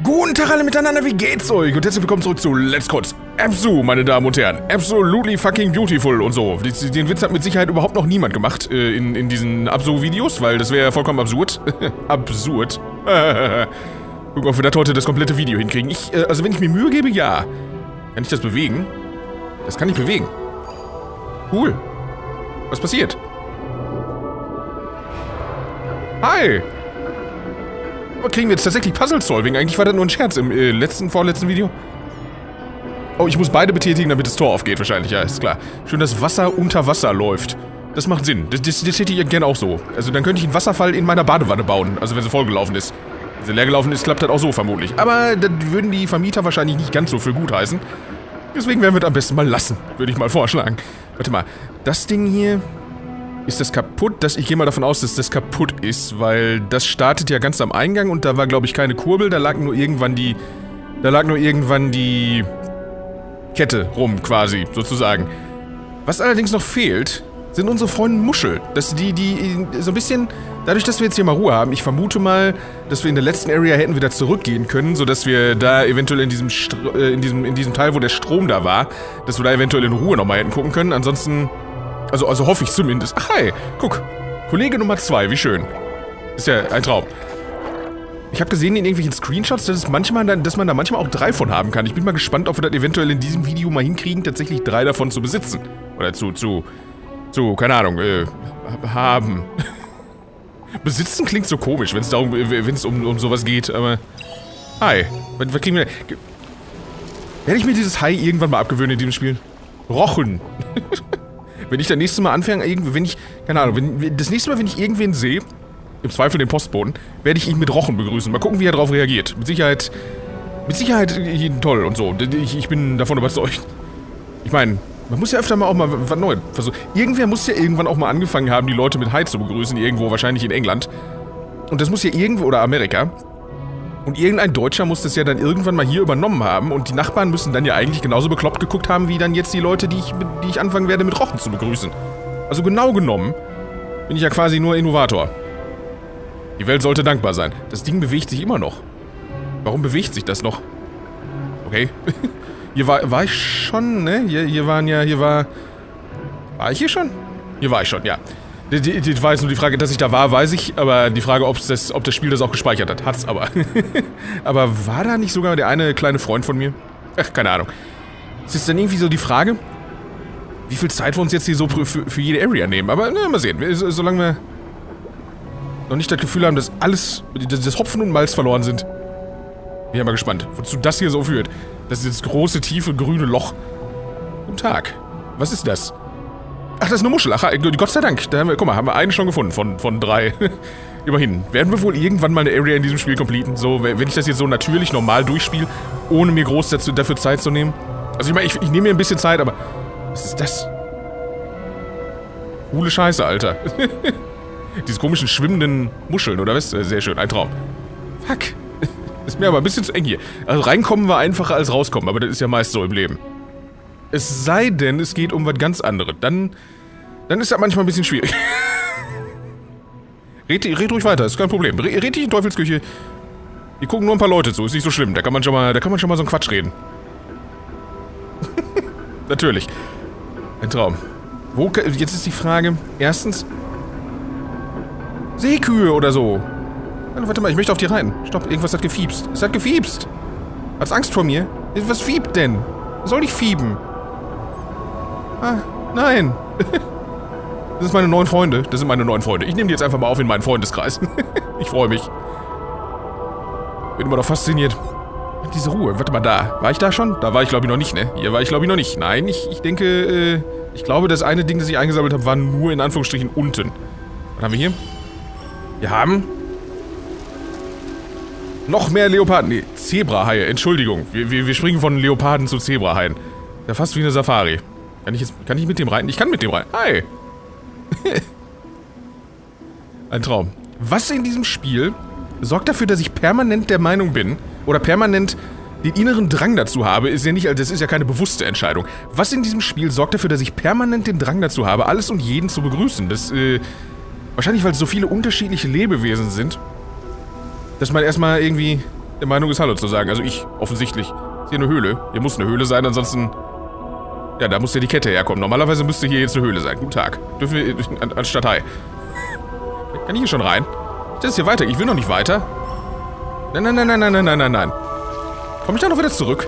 Guten Tag alle miteinander, wie geht's euch? Und herzlich willkommen zurück zu Let's Cods Abzu, meine Damen und Herren. Absolutely fucking beautiful und so. Den Witz hat mit Sicherheit überhaupt noch niemand gemacht in diesen Abzu-Videos, weil das wäre ja vollkommen absurd. Absurd. Gucken, ob wir das heute das komplette Video hinkriegen. Also wenn ich mir Mühe gebe, ja. Kann ich das bewegen? Das kann ich bewegen. Cool. Was passiert? Hi! Kriegen wir jetzt tatsächlich Puzzle-Solving? Eigentlich war das nur ein Scherz im vorletzten Video. Oh, ich muss beide betätigen, damit das Tor aufgeht wahrscheinlich. Ja, ist klar. Schön, dass Wasser unter Wasser läuft. Das macht Sinn. Das hätte ich gerne auch so. Also dann könnte ich einen Wasserfall in meiner Badewanne bauen. Also wenn sie vollgelaufen ist. Wenn sie leer gelaufen ist, klappt das auch so vermutlich. Aber das würden die Vermieter wahrscheinlich nicht ganz so für gut heißen. Deswegen werden wir das am besten mal lassen. Würde ich mal vorschlagen. Warte mal. Das Ding hier... Ist das kaputt? Ich gehe mal davon aus, dass das kaputt ist, weil das startet ja ganz am Eingang und da war, glaube ich, keine Kurbel, da lag nur irgendwann die Kette rum, quasi, sozusagen. Was allerdings noch fehlt, sind unsere Freunde Muschel. Dass die so ein bisschen, dadurch, dass wir jetzt hier mal Ruhe haben, ich vermute mal, dass wir in der letzten Area hätten wieder zurückgehen können, sodass wir da eventuell in diesem Teil, wo der Strom da war, dass wir da eventuell in Ruhe nochmal hätten gucken können, ansonsten... Also hoffe ich zumindest. Ach, hi, guck. Kollege Nummer 2, wie schön. Ist ja ein Traum. Ich habe gesehen in irgendwelchen Screenshots, dass man da manchmal auch 3 von haben kann. Ich bin mal gespannt, ob wir das eventuell in diesem Video mal hinkriegen, tatsächlich 3 davon zu besitzen. Oder keine Ahnung, haben. Besitzen klingt so komisch, wenn es um sowas geht, aber... Hi, was kriegen wir... Werde ich mir dieses Hi irgendwann mal abgewöhnen in diesem Spiel? Rochen. Wenn ich das nächste Mal anfange, das nächste Mal, wenn ich irgendwen sehe, im Zweifel den Postboten, werde ich ihn mit Rochen begrüßen. Mal gucken, wie er darauf reagiert. Mit Sicherheit toll und so. Ich bin davon überzeugt. Ich meine, man muss ja öfter mal auch mal was Neues versuchen. Irgendwer muss ja irgendwann auch mal angefangen haben, die Leute mit Hi zu begrüßen, irgendwo, wahrscheinlich in England. Und das muss ja irgendwo, oder Amerika. Und irgendein Deutscher muss das ja dann irgendwann mal hier übernommen haben und die Nachbarn müssen dann ja eigentlich genauso bekloppt geguckt haben, wie dann jetzt die Leute, die ich anfangen werde, mit Rochen zu begrüßen. Also genau genommen bin ich ja quasi nur Innovator. Die Welt sollte dankbar sein. Das Ding bewegt sich immer noch. Warum bewegt sich das noch? Okay. Hier war ich schon, ne? War ich hier schon? Hier war ich schon, ja. Das war jetzt nur die Frage, dass ich da war, weiß ich, aber die Frage, ob das Spiel das auch gespeichert hat, hat's aber. Aber war da nicht sogar der eine kleine Freund von mir? Ach, keine Ahnung. Es ist dann irgendwie so die Frage, wie viel Zeit wir uns jetzt hier so für jede Area nehmen. Aber, na, mal sehen. Solange wir noch nicht das Gefühl haben, dass das Hopfen und Malz verloren sind. Bin ja mal gespannt, wozu das hier so führt. Das ist das große, tiefe, grüne Loch. Guten Tag. Was ist das? Ach, das ist eine Muschel. Ach, Gott sei Dank. Da haben wir eine schon gefunden von 3. Immerhin. Werden wir wohl irgendwann mal eine Area in diesem Spiel completen? So, wenn ich das jetzt so natürlich normal durchspiele, ohne mir groß dafür Zeit zu nehmen? Also ich meine, ich nehme mir ein bisschen Zeit, aber... Was ist das? Coole Scheiße, Alter. Diese komischen schwimmenden Muscheln, oder was? Sehr schön, ein Traum. Fuck. Ist mir aber ein bisschen zu eng hier. Also reinkommen war einfacher als rauskommen, aber das ist ja meist so im Leben. Es sei denn, es geht um was ganz anderes. Dann ist das manchmal ein bisschen schwierig. Red ruhig weiter, ist kein Problem. Red dich in Teufelsküche. Die gucken nur ein paar Leute zu, ist nicht so schlimm. Da kann man schon mal so einen Quatsch reden. Natürlich. Ein Traum. Jetzt ist die Frage, erstens... Seekühe oder so. Warte mal, ich möchte auf die rein. Stopp, irgendwas hat gefiepst. Es hat gefiepst. Hat's Angst vor mir? Was fiebt denn? Was soll ich fieben? Ah, nein. Das sind meine neuen Freunde. Das sind meine neuen Freunde. Ich nehme die jetzt einfach mal auf in meinen Freundeskreis. Ich freue mich. Bin immer noch fasziniert. Diese Ruhe. Warte mal, da. War ich da schon? Da war ich, glaube ich, noch nicht, ne? Hier war ich, glaube ich, noch nicht. Nein, ich denke, ich glaube, das eine Ding, das ich eingesammelt habe, war nur in Anführungsstrichen unten. Was haben wir hier? Wir haben... Noch mehr Leoparden. Nee, Zebrahaie. Entschuldigung. Wir springen von Leoparden zu Zebrahaien. Ja, fast wie eine Safari. Kann ich mit dem rein? Ich kann mit dem rein. Hi. Ein Traum. Was in diesem Spiel sorgt dafür, dass ich permanent der Meinung bin, oder permanent den inneren Drang dazu habe, das ist ja keine bewusste Entscheidung. Was in diesem Spiel sorgt dafür, dass ich permanent den Drang dazu habe, alles und jeden zu begrüßen? Wahrscheinlich, weil es so viele unterschiedliche Lebewesen sind, dass man erstmal irgendwie der Meinung ist, Hallo zu sagen. Also ich, offensichtlich. Ist hier eine Höhle. Hier muss eine Höhle sein, ansonsten... Ja, da muss ja die Kette herkommen. Normalerweise müsste hier jetzt eine Höhle sein. Guten Tag. Dürfen wir... Anstatt Hi. Kann ich hier schon rein? Das ist hier weiter. Ich will noch nicht weiter. Nein, nein, nein, nein, nein, nein, nein, nein. Komme ich da noch wieder zurück?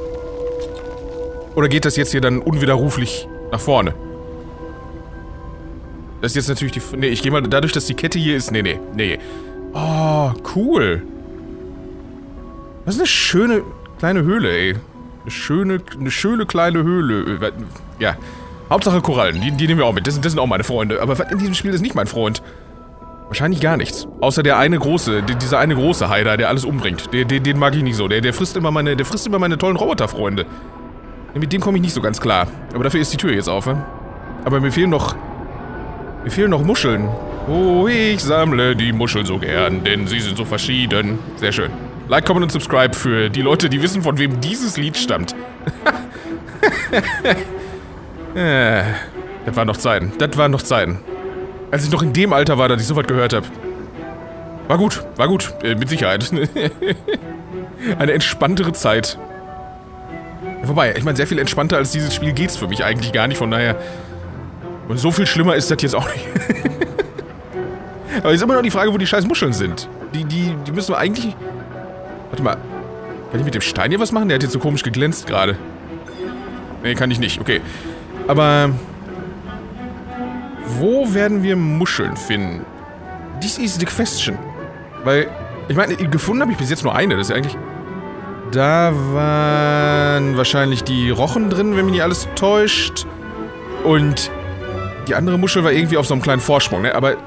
Oder geht das jetzt hier dann unwiderruflich nach vorne? Das ist jetzt natürlich die... Nee, ich gehe mal... Dadurch, dass die Kette hier ist... Nee, nee, nee. Oh, cool. Das ist eine schöne kleine Höhle, ey. Eine schöne kleine Höhle. Ja. Hauptsache Korallen. Die nehmen wir auch mit. Das sind auch meine Freunde. Aber was in diesem Spiel ist nicht mein Freund? Wahrscheinlich gar nichts. Außer der eine große, dieser eine große Heider, der alles umbringt. Den mag ich nicht so. Der frisst immer meine tollen Roboterfreunde. Mit dem komme ich nicht so ganz klar. Aber dafür ist die Tür jetzt auf, ne? Aber mir fehlen noch Muscheln. Oh, ich sammle die Muscheln so gern, denn sie sind so verschieden. Sehr schön. Like, comment und subscribe für die Leute, die wissen, von wem dieses Lied stammt. Das waren noch Zeiten. Das waren noch Zeiten. Als ich noch in dem Alter war, dass ich sowas gehört habe. War gut, mit Sicherheit. Eine entspanntere Zeit. Wobei, ich meine, sehr viel entspannter als dieses Spiel geht's für mich eigentlich gar nicht, von daher... Und so viel schlimmer ist das jetzt auch nicht. Aber ist immer noch die Frage, wo die scheiß Muscheln sind. Die müssen wir eigentlich... Warte mal. Kann ich mit dem Stein hier was machen? Der hat jetzt so komisch geglänzt gerade. Nee, kann ich nicht. Okay. Aber... Wo werden wir Muscheln finden? This is the question. Weil, ich meine, gefunden habe ich bis jetzt nur eine. Das ist ja eigentlich... Da waren wahrscheinlich die Rochen drin, wenn mich nicht alles täuscht. Und die andere Muschel war irgendwie auf so einem kleinen Vorsprung, ne? Aber,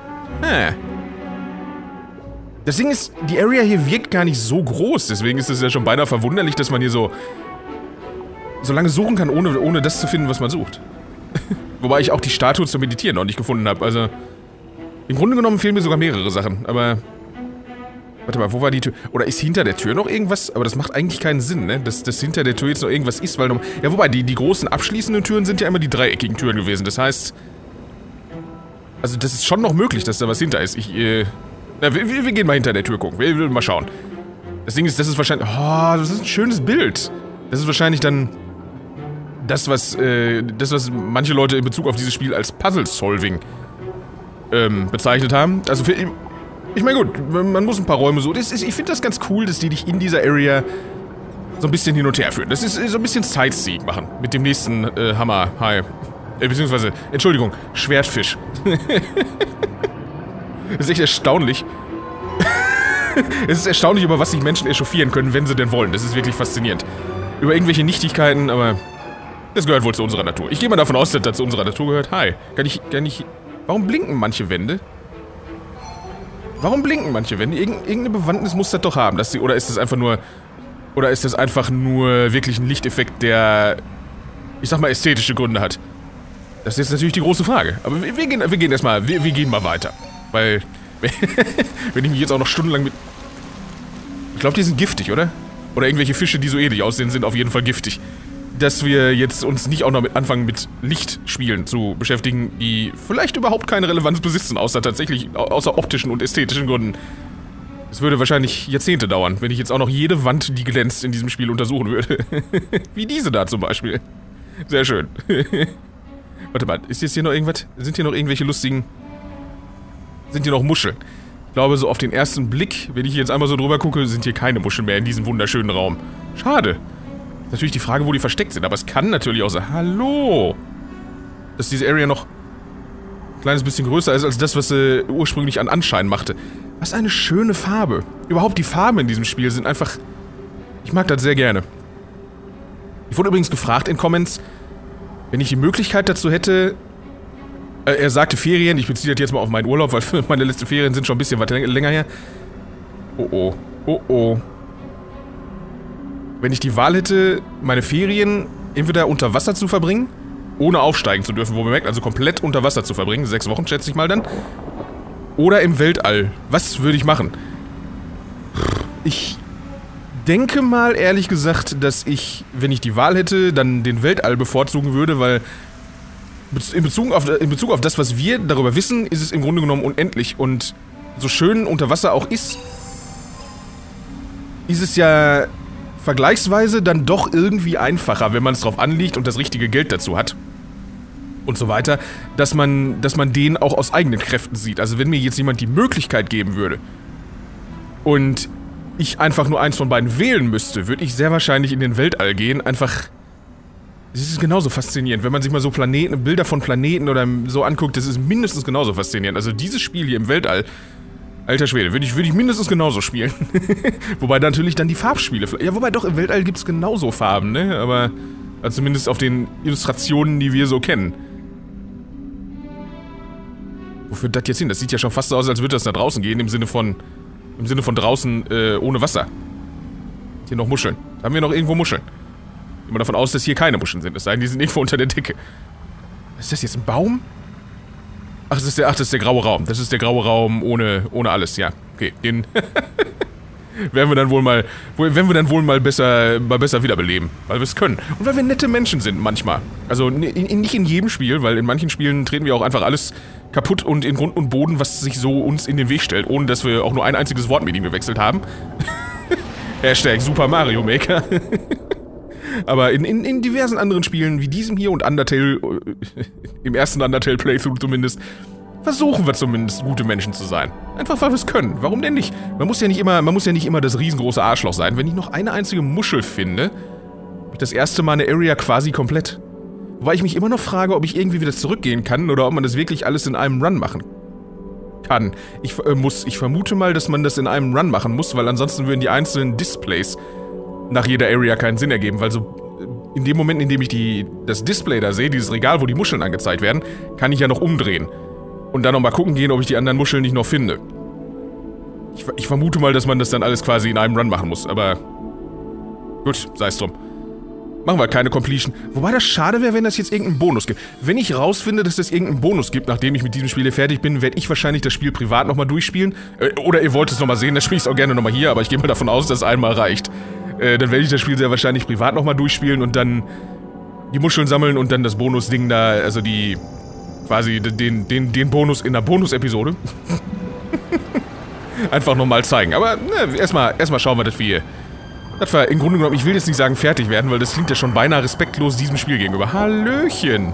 Das Ding ist, die Area hier wirkt gar nicht so groß. Deswegen ist es ja schon beinahe verwunderlich, dass man hier so lange suchen kann, ohne das zu finden, was man sucht. Wobei ich auch die Statue zum Meditieren noch nicht gefunden habe. Also, im Grunde genommen fehlen mir sogar mehrere Sachen, aber... Warte mal, wo war die Tür? Oder ist hinter der Tür noch irgendwas? Aber das macht eigentlich keinen Sinn, ne? Dass hinter der Tür jetzt noch irgendwas ist, weil... Ja, wobei, die großen abschließenden Türen sind ja immer die dreieckigen Türen gewesen. Das heißt... Also, das ist schon noch möglich, dass da was hinter ist. Na, wir gehen mal hinter der Tür gucken. Wir mal schauen. Das Ding ist, das ist wahrscheinlich... Oh, das ist ein schönes Bild. Das ist wahrscheinlich dann... Das, was manche Leute in Bezug auf dieses Spiel als Puzzle-Solving bezeichnet haben. Also, ich meine, gut, man muss ein paar Räume so... Ich finde das ganz cool, dass die dich in dieser Area so ein bisschen hin und her führen. Das ist so ein bisschen Sightseeing machen. Mit dem nächsten Hammer-Hai. Beziehungsweise, Entschuldigung, Schwertfisch. Das ist echt erstaunlich. Es ist erstaunlich, über was sich Menschen echauffieren können, wenn sie denn wollen. Das ist wirklich faszinierend. Über irgendwelche Nichtigkeiten, aber... Das gehört wohl zu unserer Natur. Ich gehe mal davon aus, dass das zu unserer Natur gehört. Hi. Kann ich... Warum blinken manche Wände? Warum blinken manche Wände? Irgendeine Bewandtnis muss das doch haben, dass sie... Oder ist das einfach nur... Oder ist das einfach nur wirklich ein Lichteffekt, der... Ich sag mal, ästhetische Gründe hat? Das ist jetzt natürlich die große Frage. Aber wir gehen erstmal... Wir gehen mal weiter. Weil... wenn ich mich jetzt auch noch stundenlang mit... Ich glaube, die sind giftig, oder? Oder irgendwelche Fische, die so ähnlich aussehen, sind auf jeden Fall giftig. Dass wir jetzt uns nicht auch noch anfangen mit Lichtspielen zu beschäftigen, die vielleicht überhaupt keine Relevanz besitzen, außer optischen und ästhetischen Gründen. Es würde wahrscheinlich Jahrzehnte dauern, wenn ich jetzt auch noch jede Wand, die glänzt, in diesem Spiel untersuchen würde. Wie diese da zum Beispiel. Sehr schön. Warte mal, ist jetzt hier noch irgendwas? Sind hier noch irgendwelche lustigen... Sind hier noch Muscheln? Ich glaube, so auf den ersten Blick, wenn ich jetzt einmal so drüber gucke, sind hier keine Muscheln mehr in diesem wunderschönen Raum. Schade. Natürlich die Frage, wo die versteckt sind, aber es kann natürlich auch sein. Hallo! Dass diese Area noch ein kleines bisschen größer ist als das, was sie ursprünglich an Anschein machte. Was eine schöne Farbe. Überhaupt die Farben in diesem Spiel sind einfach... Ich mag das sehr gerne. Ich wurde übrigens gefragt in Comments, wenn ich die Möglichkeit dazu hätte... Er sagte Ferien, ich beziehe das jetzt mal auf meinen Urlaub, weil meine letzten Ferien sind schon ein bisschen was länger her. Oh oh, oh oh. Wenn ich die Wahl hätte, meine Ferien entweder unter Wasser zu verbringen, ohne aufsteigen zu dürfen, wo man merkt, also komplett unter Wasser zu verbringen, 6 Wochen schätze ich mal dann, oder im Weltall, was würde ich machen? Ich denke mal, ehrlich gesagt, dass ich, wenn ich die Wahl hätte, dann den Weltall bevorzugen würde, weil in Bezug auf das, was wir darüber wissen, ist es im Grunde genommen unendlich und so schön unter Wasser auch ist, ist es ja vergleichsweise dann doch irgendwie einfacher, wenn man es drauf anlegt und das richtige Geld dazu hat. Und so weiter, dass man den auch aus eigenen Kräften sieht. Also wenn mir jetzt jemand die Möglichkeit geben würde und ich einfach nur eins von beiden wählen müsste, würde ich sehr wahrscheinlich in den Weltall gehen. Einfach, es ist genauso faszinierend. Wenn man sich mal so Bilder von Planeten oder so anguckt, das ist mindestens genauso faszinierend. Also dieses Spiel hier im Weltall, alter Schwede, würde ich mindestens genauso spielen. Wobei natürlich dann die Farbspiele, ja wobei doch, im Weltall gibt es genauso Farben, ne? Aber also zumindest auf den Illustrationen, die wir so kennen. Wo führt das jetzt hin? Das sieht ja schon fast so aus, als würde das da draußen gehen, im Sinne von draußen ohne Wasser. Hier noch Muscheln. Da haben wir noch irgendwo Muscheln. Ich gehe mal davon aus, dass hier keine Muscheln sind. Es sei denn, die sind irgendwo unter der Decke. Ist das jetzt ein Baum? Ach, das ist der graue Raum. Das ist der graue Raum ohne alles, ja. Okay, den werden wir dann wohl mal besser wiederbeleben. Weil wir es können. Und weil wir nette Menschen sind manchmal. Also nicht in jedem Spiel, weil in manchen Spielen treten wir auch einfach alles kaputt und in Grund und Boden, was sich so uns in den Weg stellt, ohne dass wir auch nur ein einziges Wort mit ihm gewechselt haben. Hashtag Super Mario Maker. Aber in diversen anderen Spielen, wie diesem hier und Undertale, im ersten Undertale-Playthrough zumindest, versuchen wir zumindest gute Menschen zu sein. Einfach weil wir es können. Warum denn nicht? Man muss ja nicht immer das riesengroße Arschloch sein. Wenn ich noch eine einzige Muschel finde, habe ich das erste Mal eine Area quasi komplett. Wobei ich mich immer noch frage, ob ich irgendwie wieder zurückgehen kann oder ob man das wirklich alles in einem Run machen kann. Ich vermute mal, dass man das in einem Run machen muss, weil ansonsten würden die einzelnen Displays nach jeder Area keinen Sinn ergeben, weil so in dem Moment, in dem ich das Display da sehe, dieses Regal, wo die Muscheln angezeigt werden, kann ich ja noch umdrehen. Und dann nochmal gucken gehen, ob ich die anderen Muscheln nicht noch finde. Ich vermute mal, dass man das dann alles quasi in einem Run machen muss, aber gut, sei es drum. Machen wir keine Completion. Wobei das schade wäre, wenn das jetzt irgendeinen Bonus gibt. Wenn ich rausfinde, dass das irgendeinen Bonus gibt, nachdem ich mit diesem Spiel hier fertig bin, werde ich wahrscheinlich das Spiel privat nochmal durchspielen. Oder ihr wollt es nochmal sehen, dann spiele ich es auch gerne nochmal hier, aber ich gehe mal davon aus, dass es einmal reicht. Dann werde ich das Spiel sehr wahrscheinlich privat nochmal durchspielen und dann die Muscheln sammeln und dann das Bonusding da, also quasi den Bonus in der Bonus-Episode einfach nochmal zeigen. Aber erstmal schauen wir, dass wir im Grunde genommen, ich will jetzt nicht sagen fertig werden, weil das klingt ja schon beinahe respektlos diesem Spiel gegenüber. Hallöchen!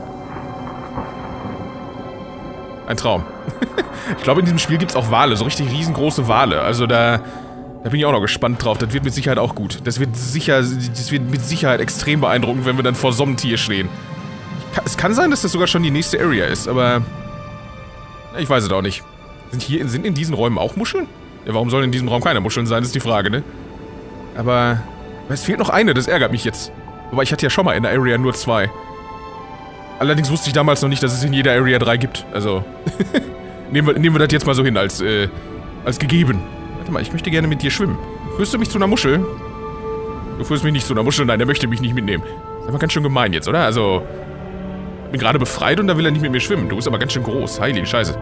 Ein Traum. Ich glaube, in diesem Spiel gibt es auch Wale, so richtig riesengroße Wale. Also da bin ich auch noch gespannt drauf. Das wird mit Sicherheit auch gut. Das wird mit Sicherheit extrem beeindruckend, wenn wir dann vor so einem Tier stehen. Es kann sein, dass das sogar schon die nächste Area ist, aber ich weiß es auch nicht. Sind in diesen Räumen auch Muscheln? Ja, warum sollen in diesem Raum keine Muscheln sein, ist die Frage, ne? Aber es fehlt noch eine, das ärgert mich jetzt. Wobei ich hatte ja schon mal in der Area nur 2. Allerdings wusste ich damals noch nicht, dass es in jeder Area 3 gibt. Also, nehmen wir das jetzt mal so hin, als gegeben. Warte mal, ich möchte gerne mit dir schwimmen. Führst du mich zu einer Muschel? Du führst mich nicht zu einer Muschel, nein, der möchte mich nicht mitnehmen. Das ist aber ganz schön gemein jetzt, oder? Also, ich bin gerade befreit und da will er nicht mit mir schwimmen. Du bist aber ganz schön groß. Heilige Scheiße.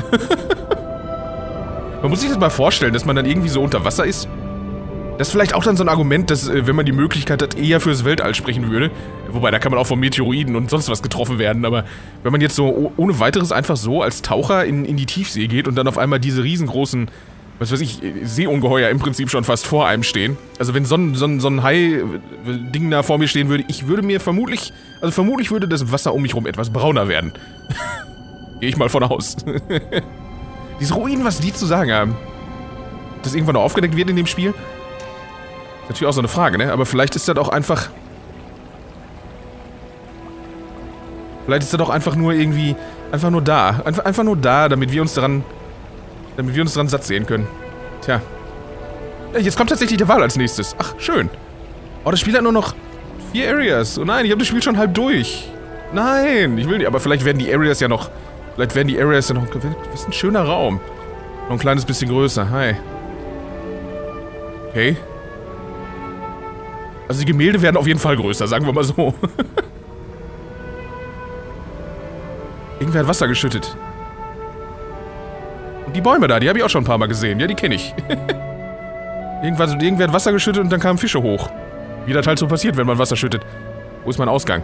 Man muss sich das mal vorstellen, dass man dann irgendwie so unter Wasser ist. Das ist vielleicht auch dann so ein Argument, dass, wenn man die Möglichkeit hat, eher fürs Weltall sprechen würde. Wobei, da kann man auch von Meteoroiden und sonst was getroffen werden. Aber wenn man jetzt so ohne weiteres einfach so als Taucher in die Tiefsee geht und dann auf einmal diese riesengroßen, was weiß ich, Seeungeheuer im Prinzip schon fast vor einem stehen. Also wenn so ein Hai-Ding da vor mir stehen würde, ich würde mir vermutlich würde das Wasser um mich rum etwas brauner werden. Gehe ich mal von aus. Diese Ruinen, was die zu sagen haben. Ob das irgendwann noch aufgedeckt wird in dem Spiel? Ist natürlich auch so eine Frage, ne? Aber vielleicht ist das auch einfach... Vielleicht ist das auch einfach nur irgendwie... Einfach nur da. Einfach nur da, damit wir uns dran satt sehen können. Tja. Ja, jetzt kommt tatsächlich der Wal als nächstes. Ach, schön. Oh, das Spiel hat nur noch 4 Areas. Oh nein, ich habe das Spiel schon halb durch. Nein, ich will nicht. Aber vielleicht werden die Areas ja noch... Was ist ein schöner Raum. Noch ein kleines bisschen größer. Hi. Okay. Also die Gemälde werden auf jeden Fall größer, sagen wir mal so. Irgendwer hat Wasser geschüttet. Und die Bäume da, die habe ich auch schon ein paar Mal gesehen. Ja, die kenne ich. Irgendwer hat Wasser geschüttet und dann kamen Fische hoch. Wie das halt so passiert, wenn man Wasser schüttet. Wo ist mein Ausgang?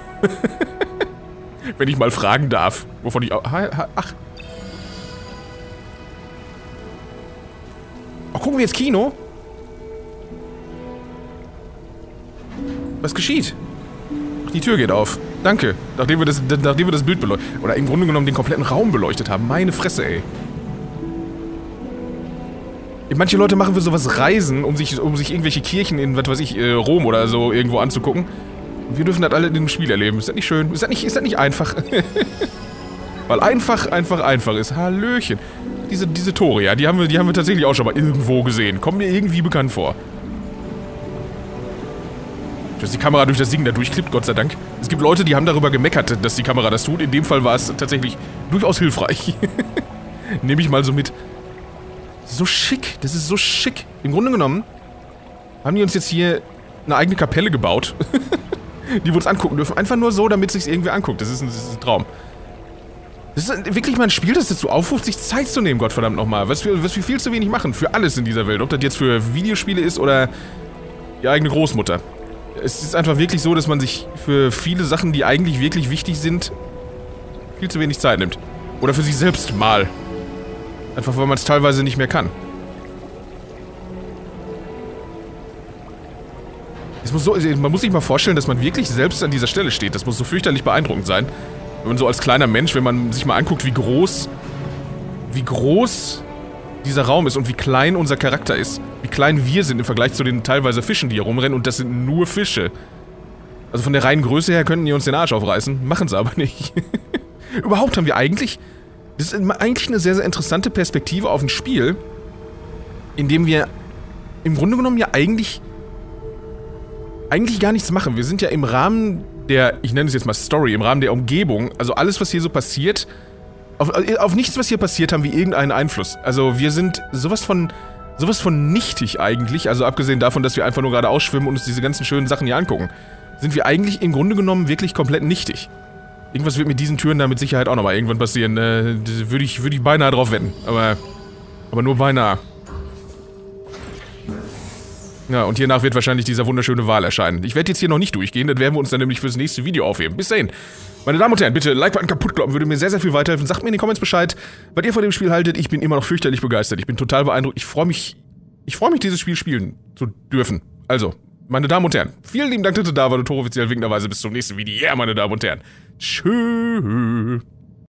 Wenn ich mal fragen darf. Wovon ich... Ach. Oh, gucken wir jetzt Kino? Was geschieht? Die Tür geht auf. Danke. Nachdem wir das Bild beleuchtet... Oder im Grunde genommen den kompletten Raum beleuchtet haben. Meine Fresse, ey. Manche Leute machen für sowas Reisen, um sich irgendwelche Kirchen in, was weiß ich, Rom oder so irgendwo anzugucken. Und wir dürfen das alle in dem Spiel erleben. Ist das nicht schön? Ist das nicht einfach? Weil einfach ist. Hallöchen. Diese Tore, ja, die haben wir tatsächlich auch schon mal irgendwo gesehen. Kommen mir irgendwie bekannt vor. Dass die Kamera durch das Ding da durchklippt, Gott sei Dank. Es gibt Leute, die haben darüber gemeckert, dass die Kamera das tut. In dem Fall war es tatsächlich durchaus hilfreich. Nehme ich mal so mit. So schick, das ist so schick. Im Grunde genommen haben die uns jetzt hier eine eigene Kapelle gebaut, die wir uns angucken dürfen. Einfach nur so, damit es sich irgendwie anguckt. Das ist ein Traum. Das ist wirklich mal ein Spiel, das dazu aufruft, sich Zeit zu nehmen, Gottverdammt nochmal. Was wir viel zu wenig machen. Für alles in dieser Welt. Ob das jetzt für Videospiele ist oder die eigene Großmutter. Es ist einfach wirklich so, dass man sich für viele Sachen, die eigentlich wirklich wichtig sind, viel zu wenig Zeit nimmt. Oder für sich selbst mal. Einfach, weil man es teilweise nicht mehr kann. Man muss sich mal vorstellen, dass man wirklich selbst an dieser Stelle steht. Das muss so fürchterlich beeindruckend sein. Wenn man so als kleiner Mensch, wenn man sich mal anguckt, wie groß dieser Raum ist und wie klein unser Charakter ist. Wie klein wir sind im Vergleich zu den teilweise Fischen, die hier rumrennen. Und das sind nur Fische. Also von der reinen Größe her könnten die uns den Arsch aufreißen. Machen sie aber nicht. Überhaupt haben wir eigentlich... Das ist eigentlich eine sehr, sehr interessante Perspektive auf ein Spiel, in dem wir im Grunde genommen ja eigentlich gar nichts machen. Wir sind ja im Rahmen der, ich nenne es jetzt mal Story, im Rahmen der Umgebung, also alles, was hier so passiert, auf nichts, was hier passiert, haben wir irgendeinen Einfluss. Also wir sind sowas von nichtig eigentlich, also abgesehen davon, dass wir einfach nur gerade ausschwimmen und uns diese ganzen schönen Sachen hier angucken, sind wir eigentlich im Grunde genommen wirklich komplett nichtig. Irgendwas wird mit diesen Türen da mit Sicherheit auch nochmal irgendwann passieren. Würde ich beinahe drauf wetten. Aber nur beinahe. Ja, und hiernach wird wahrscheinlich dieser wunderschöne Wal erscheinen. Ich werde jetzt hier noch nicht durchgehen, das werden wir uns dann nämlich fürs nächste Video aufheben. Bis dahin. Meine Damen und Herren, bitte Like-Button kaputt kloppen, würde mir sehr, sehr viel weiterhelfen. Sagt mir in den Comments Bescheid, was ihr von dem Spiel haltet. Ich bin immer noch fürchterlich begeistert. Ich bin total beeindruckt. Ich freue mich, dieses Spiel spielen zu dürfen. Also, meine Damen und Herren, vielen lieben Dank, dass ihr da wart. Toro offiziell winkenderweise bis zum nächsten Video. Ja, meine Damen und Herren. Tschüss.